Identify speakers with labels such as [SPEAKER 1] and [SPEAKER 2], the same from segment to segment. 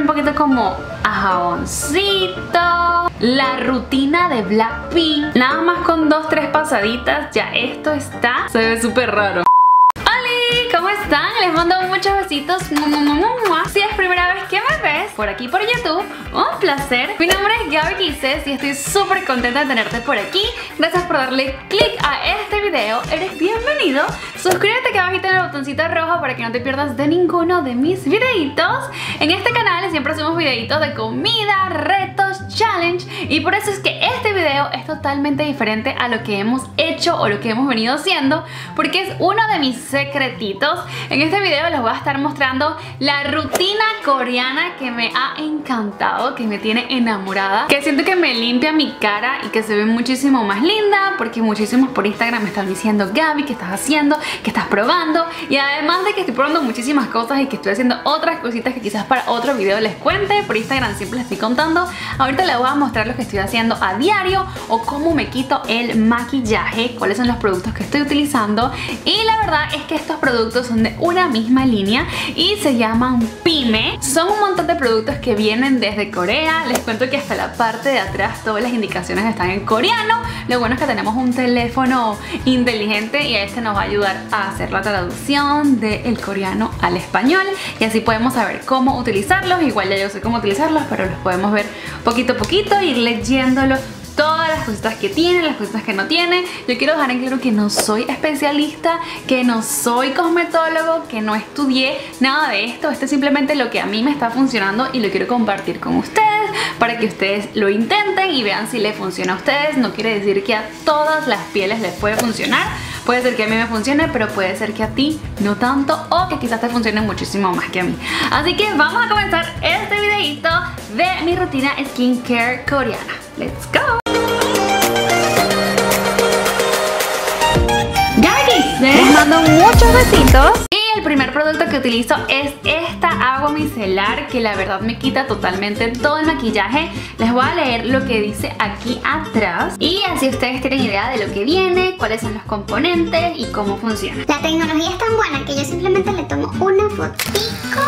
[SPEAKER 1] poquito como a jaboncito. La rutina de Blackpink. Nada más con 2-3 pasaditas, ya esto está. Se ve súper raro. ¡Hola! ¿Cómo están? Les mando muchos besitos. Si es primera vez que me ves por aquí por YouTube, un placer. Mi nombre es Gaby Quises y estoy súper contenta de tenerte por aquí. Gracias por darle click a este video. Eres bienvenido. Suscríbete que abajito en el botoncito rojo para que no te pierdas de ninguno de mis videitos. En este canal siempre hacemos videitos de comida, retos, challenge, y por eso es que este video es totalmente diferente a lo que hemos hecho o lo que hemos venido haciendo, porque es uno de mis secretitos. En este video les voy a estar mostrando la rutina coreana que me ha encantado, que me tiene enamorada, que siento que me limpia mi cara y que se ve muchísimo más linda, porque muchísimos por Instagram me están diciendo: Gaby, ¿qué estás haciendo? ¿Qué estás probando? Y además de que estoy probando muchísimas cosas y que estoy haciendo otras cositas que quizás para otro video les cuente, por Instagram siempre les estoy contando. Ahorita les voy a mostrar lo que estoy haciendo a diario o cómo me quito el maquillaje, cuáles son los productos que estoy utilizando. Y la verdad es que estos productos son de una misma línea y se llaman Pyme. Son un montón de productos que vienen desde Corea. Les cuento que hasta la parte de atrás todas las indicaciones están en coreano. Lo bueno es que tenemos un teléfono inteligente y este nos va a ayudar a hacer la traducción del coreano al español, y así podemos saber cómo utilizarlos. Igual ya yo sé cómo utilizarlos, pero los podemos ver poquito a poquito, ir leyéndolos, todas las cositas que tiene, las cositas que no tiene. Yo quiero dejar en claro que no soy especialista, que no soy cosmetólogo, que no estudié nada de esto. Esto es simplemente lo que a mí me está funcionando y lo quiero compartir con ustedes para que ustedes lo intenten y vean si les funciona a ustedes. No quiere decir que a todas las pieles les puede funcionar. Puede ser que a mí me funcione, pero puede ser que a ti no tanto, o que quizás te funcione muchísimo más que a mí. Así que vamos a comenzar este videito de mi rutina skincare coreana. Let's go. Les mando muchos besitos. Y el primer producto que utilizo es esta agua micelar, que la verdad me quita totalmente todo el maquillaje. Les voy a leer lo que dice aquí atrás y así ustedes tienen idea de lo que viene, cuáles son los componentes y cómo funciona.
[SPEAKER 2] La tecnología es tan buena que yo simplemente le tomo una fotico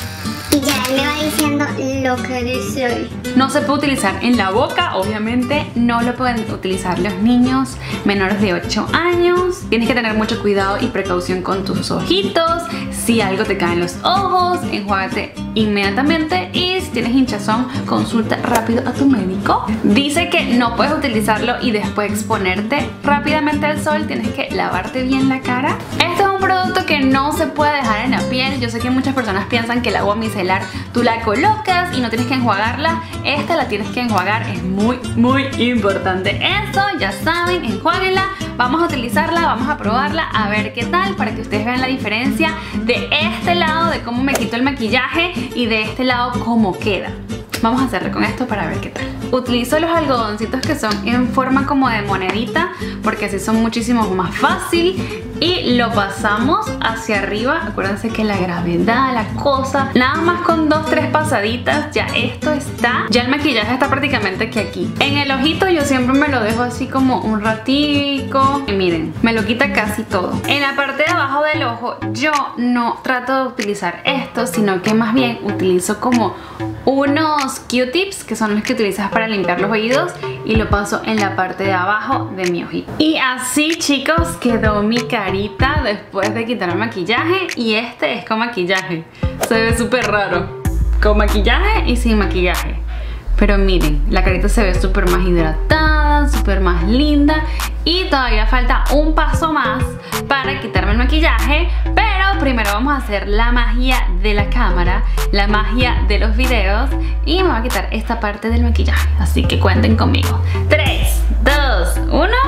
[SPEAKER 2] y ya él me va diciendo lo que dice hoy.
[SPEAKER 1] No se puede utilizar en la boca, obviamente. No lo pueden utilizar los niños menores de 8 años. Tienes que tener mucho cuidado y precaución con tus ojitos. Si algo te cae en los ojos, enjuágate inmediatamente. Y si tienes hinchazón, consulta rápido a tu médico. Dice que no puedes utilizarlo y después exponerte rápidamente al sol. Tienes que lavarte bien la cara. Este es un producto que no se puede dejar en la piel. Yo sé que muchas personas piensan que el agua micelar tú la colocas y no tienes que enjuagarla. Esta la tienes que enjuagar, es muy importante eso. Ya saben, enjuáguenla. Vamos a utilizarla, vamos a probarla, a ver qué tal, para que ustedes vean la diferencia de este lado, de cómo me quito el maquillaje, y de este lado cómo queda. Vamos a hacerlo con esto para ver qué tal. Utilizo los algodoncitos que son en forma como de monedita, porque así son muchísimo más fácil. Y lo pasamos hacia arriba. Acuérdense que la gravedad, la cosa. Nada más con 2-3 pasaditas, ya esto está. Ya el maquillaje está prácticamente que aquí. En el ojito yo siempre me lo dejo así como un ratico. Y miren, me lo quita casi todo. En la parte de abajo del ojo yo no trato de utilizar esto, sino que más bien utilizo como unos Q-tips, que son los que utilizas para limpiar los oídos, y lo paso en la parte de abajo de mi ojito. Y así, chicos, quedó mi carita después de quitar el maquillaje. Y este es con maquillaje. Se ve súper raro, con maquillaje y sin maquillaje. Pero miren, la carita se ve súper más hidratada, súper más linda. Y todavía falta un paso más para quitarme el maquillaje, pero primero vamos a hacer la magia de la cámara, la magia de los videos, y me voy a quitar esta parte del maquillaje. Así que cuenten conmigo. 3, 2,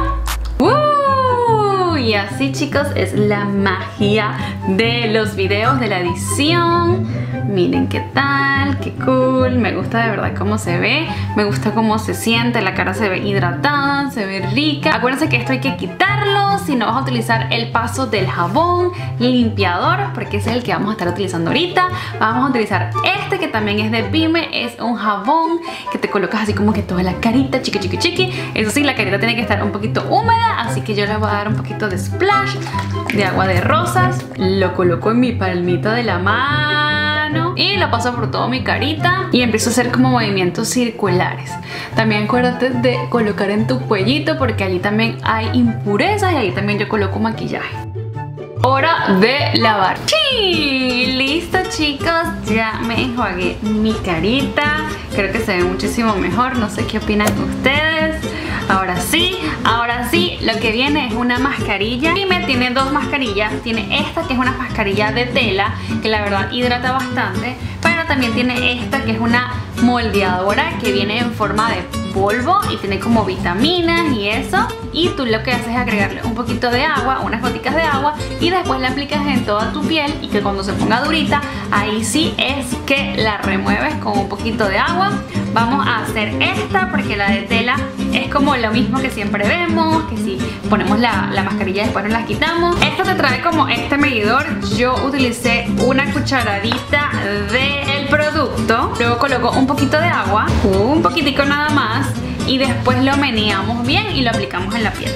[SPEAKER 1] 1. Y así, chicos, es la magia de los videos, de la edición. Miren qué tal, qué cool. Me gusta de verdad cómo se ve. Me gusta cómo se siente. La cara se ve hidratada, se ve rica. Acuérdense que esto hay que quitarlo si no vas a utilizar el paso del jabón limpiador, porque ese es el que vamos a estar utilizando ahorita. Vamos a utilizar este que también es de Pyme. Es un jabón que te colocas así como que toda la carita, chiqui. Eso sí, la carita tiene que estar un poquito húmeda, así que yo le voy a dar un poquito de splash de agua de rosas. Lo coloco en mi palmita de la mano. mano y lo paso por toda mi carita y empiezo a hacer como movimientos circulares. También acuérdate de colocar en tu cuellito porque allí también hay impurezas y ahí también yo coloco maquillaje. Hora de lavar. ¡Sí! Listo, chicos, ya me enjuagué mi carita. Creo que se ve muchísimo mejor, no sé qué opinan ustedes. Ahora sí, lo que viene es una mascarilla. Y me tiene dos mascarillas. Tiene esta que es una mascarilla de tela, que la verdad hidrata bastante. Pero también tiene esta que es una moldeadora que viene en forma de polvo y tiene como vitaminas y eso. Y tú lo que haces es agregarle un poquito de agua, unas goticas de agua, y después la aplicas en toda tu piel y que cuando se ponga durita, ahí sí es que la remueves con un poquito de agua. Vamos a hacer esta porque la de tela es como lo mismo que siempre vemos, que si ponemos la mascarilla después nos la quitamos. Esto te trae como este medidor. Yo utilicé una cucharadita del producto, luego coloco un poquito de agua, un poquitico nada más, y después lo meneamos bien y lo aplicamos en la piel.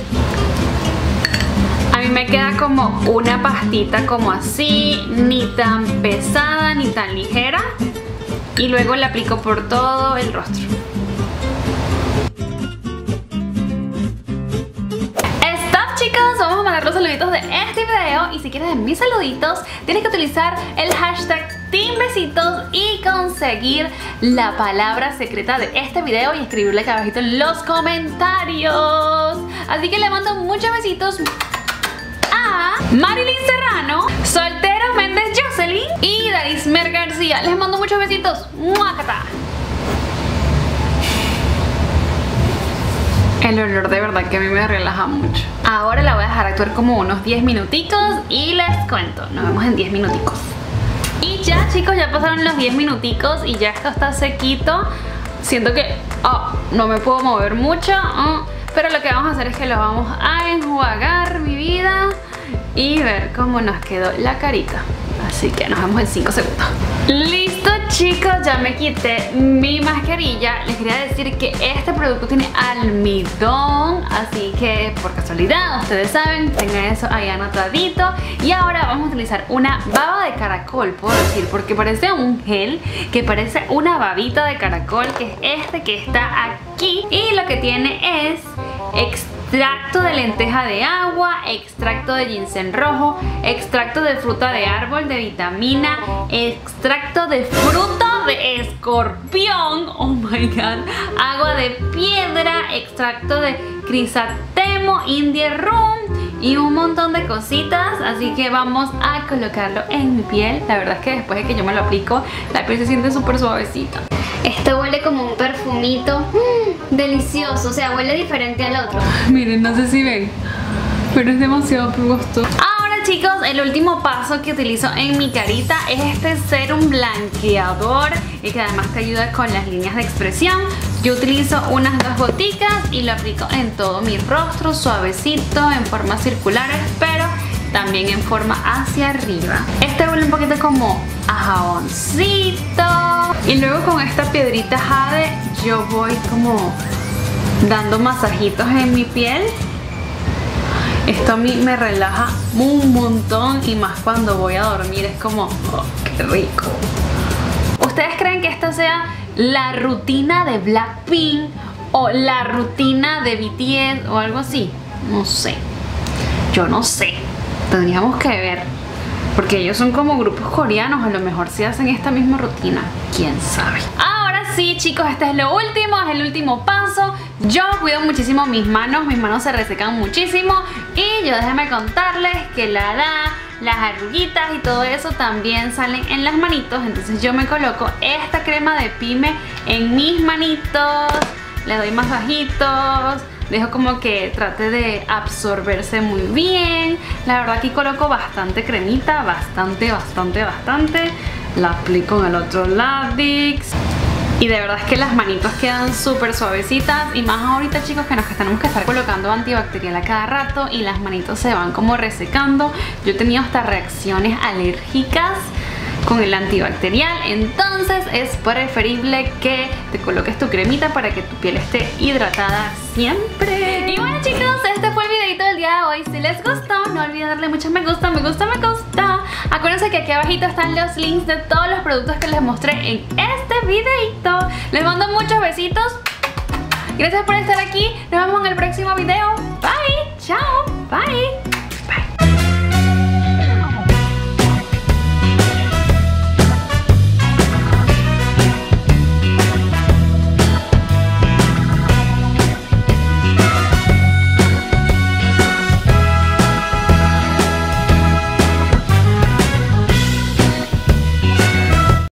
[SPEAKER 1] A mí me queda como una pastita como así, ni tan pesada ni tan ligera, y luego la aplico por todo el rostro. Stop, chicos, vamos a mandar los saluditos de este video, y si quieres de mis saluditos tienes que utilizar el hashtag TeamBesitos y conseguir la palabra secreta de este video y escribirle acá abajito en los comentarios. Así que le mando muchos besitos a Marilyn Serrano, Soltero Méndez Jocelyn y Darismer García. Les mando muchos besitos. ¡Muacata! El olor de verdad que a mí me relaja mucho. Ahora la voy a dejar actuar como unos 10 minuticos y les cuento. Nos vemos en 10 minuticos. Y ya, chicos, ya pasaron los 10 minuticos y ya esto está sequito. Siento que no me puedo mover mucho, pero lo que vamos a hacer es que lo vamos a enjuagar, mi vida, y ver cómo nos quedó la carita. Así que nos vemos en 5 segundos. Listo, chicos, ya me quité mi mascarilla. Les quería decir que este producto tiene almidón, así que por casualidad, ustedes saben, tengan eso ahí anotadito. Y ahora vamos a utilizar una baba de caracol, puedo decir, porque parece un gel que parece una babita de caracol, que es este que está aquí. Y lo que tiene es extracto de lenteja de agua, extracto de ginseng rojo, extracto de fruta de árbol, de vitamina, extracto de fruto de escorpión, oh my god, agua de piedra, extracto de crisantemo, India rum y un montón de cositas. Así que vamos a colocarlo en mi piel. La verdad es que después de que yo me lo aplico, la piel se siente súper suavecita.
[SPEAKER 2] Esto huele como un perfumito delicioso, o sea, huele diferente al otro.
[SPEAKER 1] Miren, no sé si ven, pero es demasiado gustoso. Ahora, chicos, el último paso que utilizo en mi carita es este serum blanqueador y que además te ayuda con las líneas de expresión. Yo utilizo unas 2 goticas y lo aplico en todo mi rostro, suavecito, en formas circulares, pero también en forma hacia arriba. Este huele un poquito como a jaboncito. Y luego con esta piedrita jade yo voy como dando masajitos en mi piel. Esto a mí me relaja un montón, y más cuando voy a dormir es como, oh, qué rico. ¿Ustedes creen que esta sea la rutina de Blackpink o la rutina de BTS o algo así? No sé. Yo no sé. Tendríamos que ver, porque ellos son como grupos coreanos, a lo mejor si hacen esta misma rutina, quién sabe. Ahora sí, chicos, este es lo último, es el último paso. Yo cuido muchísimo mis manos se resecan muchísimo, y yo déjenme contarles que las arruguitas y todo eso también salen en las manitos. Entonces yo me coloco esta crema de Pime en mis manitos, le doy masajitos, dejo como que trate de absorberse muy bien. La verdad aquí coloco bastante cremita, bastante. La aplico en el otro ladix. Y de verdad es que las manitos quedan súper suavecitas. Y más ahorita, chicos, que nos tenemos que estar colocando antibacterial a cada rato y las manitos se van como resecando. Yo he tenido hasta reacciones alérgicas con el antibacterial, entonces es preferible que te coloques tu cremita para que tu piel esté hidratada siempre. Y bueno chicos, este fue el videito del día de hoy. Si les gustó, no olviden darle mucho me gusta, me gusta, me gusta. Acuérdense que aquí abajito están los links de todos los productos que les mostré en este videito. Les mando muchos besitos. Gracias por estar aquí. Nos vemos en el próximo video. Bye.